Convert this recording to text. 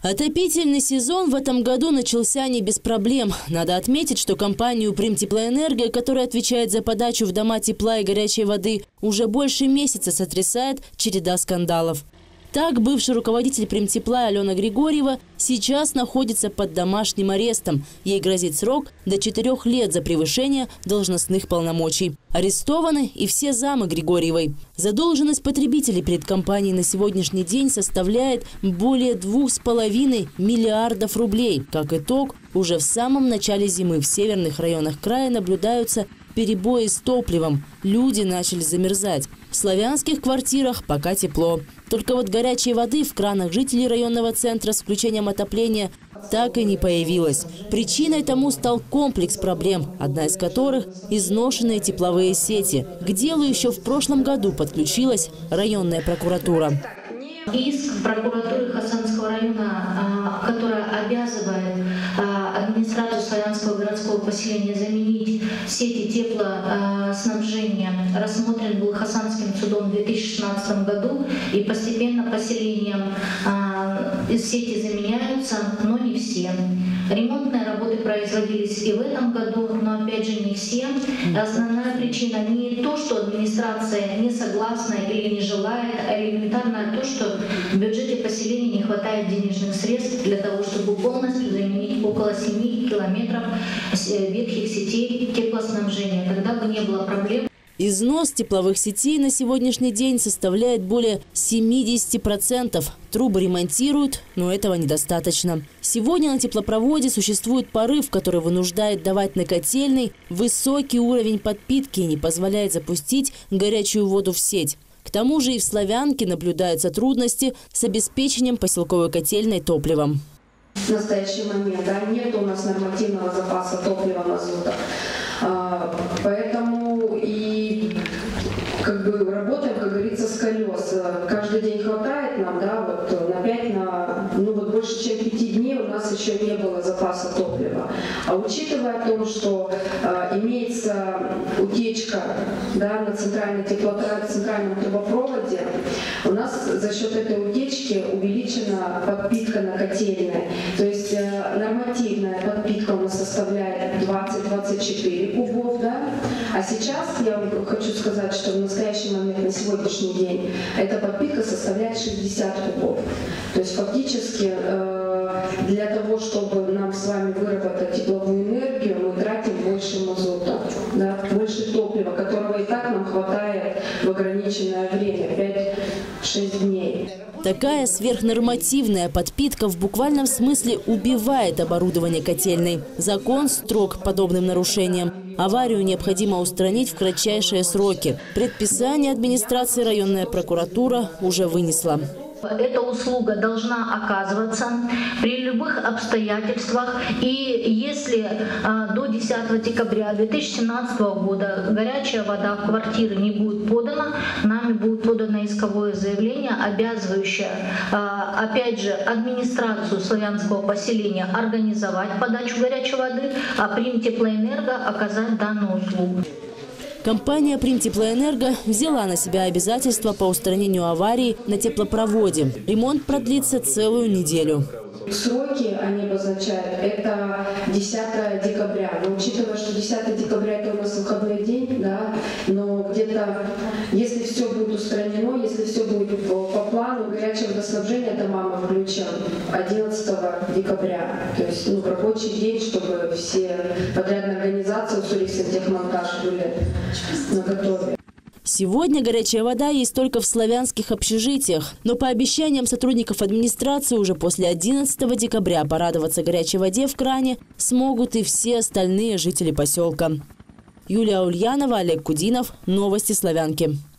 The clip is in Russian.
Отопительный сезон в этом году начался не без проблем. Надо отметить, что компанию «Примтеплоэнерго», которая отвечает за подачу в дома тепла и горячей воды, уже больше месяца сотрясает череда скандалов. Так, бывший руководитель Примтепла Алена Григорьева сейчас находится под домашним арестом. Ей грозит срок до 4 лет за превышение должностных полномочий. Арестованы и все замы Григорьевой. Задолженность потребителей перед компанией на сегодняшний день составляет более 2,5 миллиардов рублей. Как итог, уже в самом начале зимы в северных районах края наблюдаются перебои с топливом. Люди начали замерзать. В славянских квартирах пока тепло. Только вот горячей воды в кранах жителей районного центра с включением отопления так и не появилось. Причиной тому стал комплекс проблем, одна из которых – изношенные тепловые сети. К делу еще в прошлом году подключилась районная прокуратура. Иск прокуратуры Хасанского района, которая обязывает администрацию Славянского городского поселения заменить сети теплоснабжения, рассмотрен был Хасанским судом в 2016 году, и постепенно поселениям сети заменяются, но не все. Ремонтные работы производились и в этом году, но опять же не все. Основная причина не то, что администрация не согласна или не желает, а элементарно то, что в бюджете поселения не хватает денежных средств для того, чтобы полностью заменить около 7 километров ветхих сетей теплоснабжения. Тогда бы не было проблем. Износ тепловых сетей на сегодняшний день составляет более 70%. Трубы ремонтируют, но этого недостаточно. Сегодня на теплопроводе существует порыв, который вынуждает давать на котельной высокий уровень подпитки и не позволяет запустить горячую воду в сеть. К тому же и в Славянке наблюдаются трудности с обеспечением поселковой котельной топливом. В настоящий момент нет у нас нормативного запаса топлива мазута. Поэтому и работаем, как говорится, с колес. Каждый день хватает нам, на 5, больше чем 5 дней у нас еще не было запаса топлива. А учитывая то, что имеется утечка на центральном трубопроводе, у нас за счет этой утечки увеличена подпитка на котельной. То есть нормативная подпитка у нас составляет 20-24 кубов, а сейчас я вам хочу сказать, что в настоящий момент, на сегодняшний день, эта подпитка составляет 60 кубов. То есть фактически для того, чтобы нам с вами выработать тепловую энергию, мы тратим больше мазута, больше топлива, которого и так нам хватает в ограниченное время, 5-6 дней. Такая сверхнормативная подпитка в буквальном смысле убивает оборудование котельной. Закон строг к подобным нарушениям. Аварию необходимо устранить в кратчайшие сроки. Предписание администрации районная прокуратура уже вынесла. Эта услуга должна оказываться при любых обстоятельствах. И если до 10 декабря 2017 года горячая вода в квартиры не будет подана, нами будет подано исковое заявление, обязывающее, опять же, администрацию славянского поселения организовать подачу горячей воды, а Примтеплоэнерго оказать данную услугу. Компания «Примтеплоэнерго» взяла на себя обязательства по устранению аварии на теплопроводе. Ремонт продлится целую неделю. Сроки они обозначают – это 10 декабря. Но учитывая, что 10 декабря – это у нас выходной день, но где-то, если все будет устранено, если все будет по плану, горячее водоснабжение домам включен 11 декабря. То есть рабочий день, чтобы все подрядные организации «Уссурийсантехмонтаж» были наготове. Сегодня горячая вода есть только в славянских общежитиях. Но по обещаниям сотрудников администрации уже после 11 декабря порадоваться горячей воде в кране смогут и все остальные жители поселка. Юлия Ульянова, Олег Кудинов. Новости Славянки.